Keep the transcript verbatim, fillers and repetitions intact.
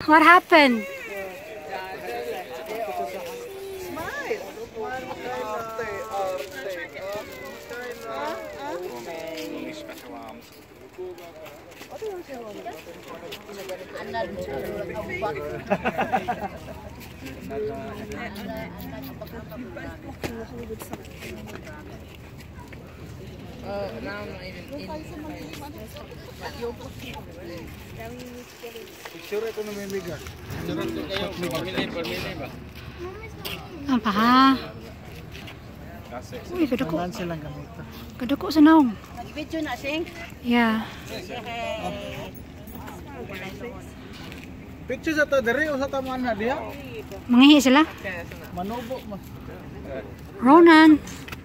What happened? Oh, now I'm not even in. Picture ito na may miga. Picture ito kayo. Pamilya, pamilya ba? Ang paha. Uy, kadako. Saan silang gamito? Kadako sa naong. Nag-video na, Sing? Yeah. Picture sa to dere o sa tamaan na diha? Mangihi sila. Manubo mas. Ronan.